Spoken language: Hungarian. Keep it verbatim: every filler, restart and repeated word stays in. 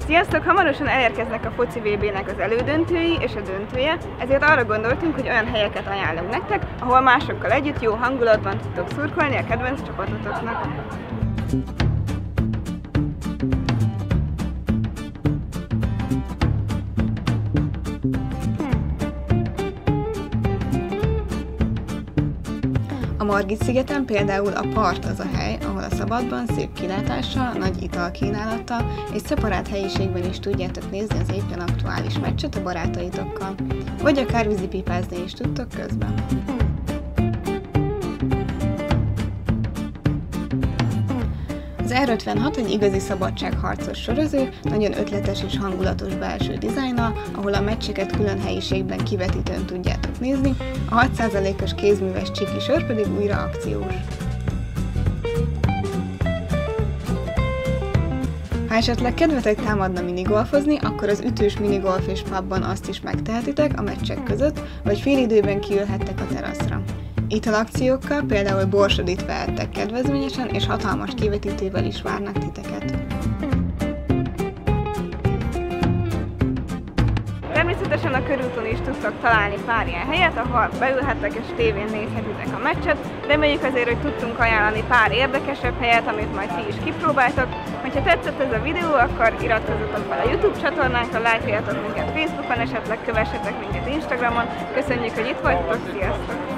Sziasztok! Hamarosan elérkeznek a foci vé bének az elődöntői és a döntője, ezért arra gondoltunk, hogy olyan helyeket ajánlunk nektek, ahol másokkal együtt jó hangulatban tudtok szurkolni a kedvenc csapatotoknak. A Margit-szigeten például a Part az a hely, ahol a szabadban szép kilátással, nagy italkínálattal és szeparát helyiségben is tudjátok nézni az éppen aktuális meccset a barátaitokkal, vagy akár vízipipázni is tudtok közben. Az er ötvenhat egy igazi szabadságharcos sorozó, nagyon ötletes és hangulatos belső dizájnnal, ahol a meccseket külön helyiségben kivetítőn tudjátok nézni, a hat százalékos kézműves csiki sör pedig újra akciós. Ha esetleg kedvetek támadna minigolfozni, akkor az ütős minigolf és pubban azt is megtehetitek a meccsek között, vagy félidőben kiülhettek a teraszra. Italakciókkal, például borsodit vehettek kedvezményesen, és hatalmas kivetítővel is várnak titeket. Természetesen a körúton is tudtok találni pár ilyen helyet, ahol beülhettek és tévén nézhetitek a meccset. Reméljük azért, hogy tudtunk ajánlani pár érdekesebb helyet, amit majd ti is kipróbáltok. Ha tetszett ez a videó, akkor iratkozzatok fel a YouTube csatornánkra, lájkoljatok minket Facebookon, esetleg kövessetek minket Instagramon. Köszönjük, hogy itt voltatok, sziasztok!